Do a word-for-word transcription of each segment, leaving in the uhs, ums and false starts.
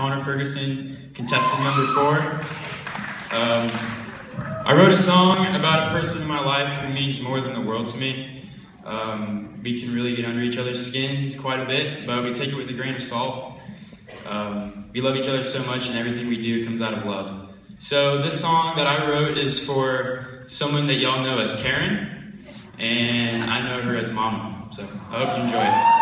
Connor Ferguson, contestant number four. Um, I wrote a song about a person in my life who means more than the world to me. Um, we can really get under each other's skins quite a bit, but we take it with a grain of salt. Um, we love each other so much, and everything we do comes out of love. So this song that I wrote is for someone that y'all know as Karen, and I know her as Momma. So I hope you enjoy it.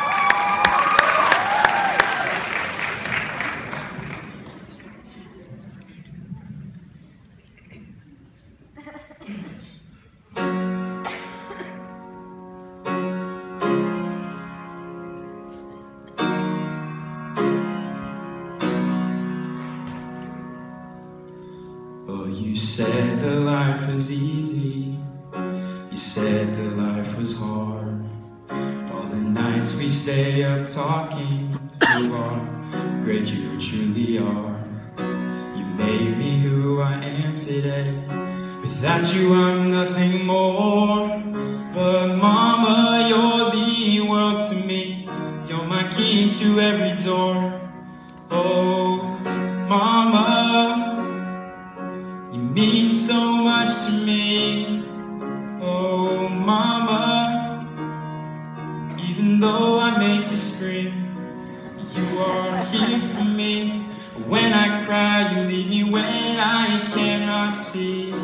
Oh, you said that life was easy. You said that life was hard. All the nights we stay up talking. You are great, you truly are. You made me who I am today. Without you I'm nothing more. But Mama, you're the world to me. You're my key to every door. Oh, Mama, you mean so much to me. Oh, Mama, even though I make you scream, you are here for me. When I cry, you lead me when I cannot see.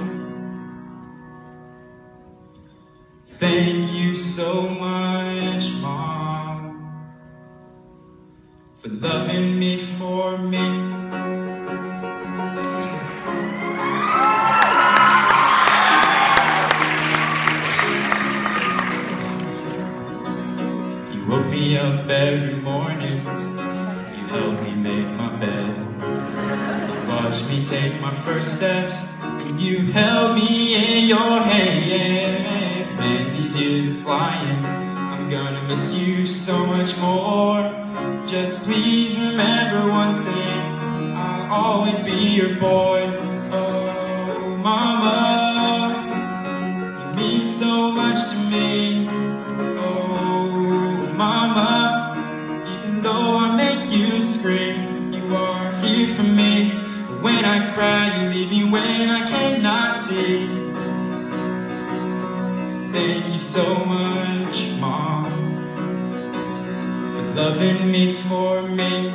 Thank you so much, Mom, for loving me for me. You woke me up every morning, you helped me make my bed, you watched me take my first steps, and you held me in your hands. Man, these years are flying, I'm gonna miss you so much more. Just please remember one thing, I'll always be your boy. Oh, Mama, you mean so much to me. Mama, even though I make you scream, you are here for me. When I cry, you leave me when I cannot see. Thank you so much, Mom, for loving me for me.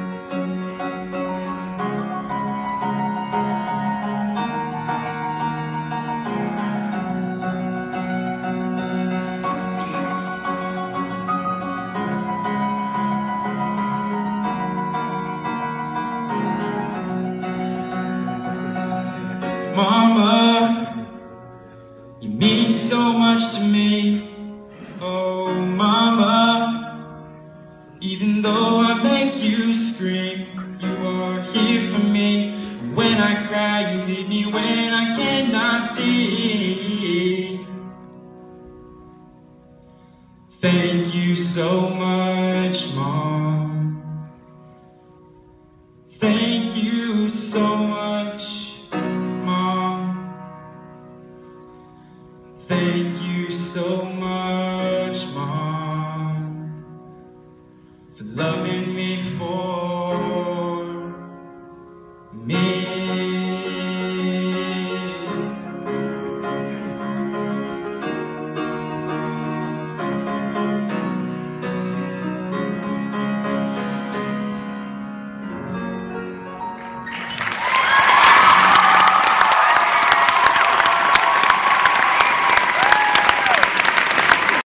Mama, you mean so much to me. Oh, Mama, even though I make you scream, you are here for me. When I cry, you leave me when I cannot see. Thank you so much, Mom. Thank you so much. Thank you so